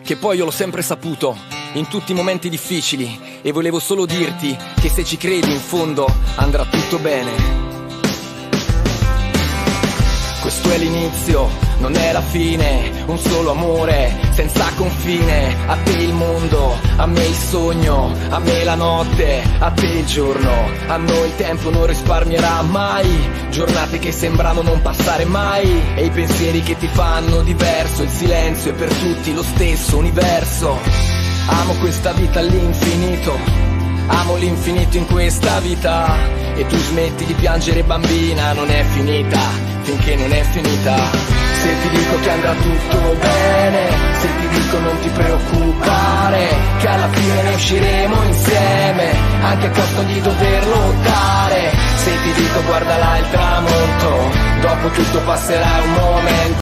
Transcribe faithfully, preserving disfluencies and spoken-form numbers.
che poi io l'ho sempre saputo, in tutti i momenti difficili, e volevo solo dirti che se ci credi in fondo andrà tutto bene. Questo è l'inizio, non è la fine, un solo amore senza confine. A te il mondo, a me il sogno, a me la notte, a te il giorno. A noi il tempo non risparmierà mai, giornate che sembrano non passare mai, e i pensieri che ti fanno diverso. Il silenzio è per tutti lo stesso universo. Amo questa vita all'infinito, amo l'infinito in questa vita, e tu smetti di piangere bambina, non è finita finché non è finita. Se ti dico che andrà tutto bene, se ti dico non ti preoccupare, che alla fine ne usciremo insieme, anche a costo di dover lottare. Se ti dico guarda là il tramonto, dopo tutto passerà un momento.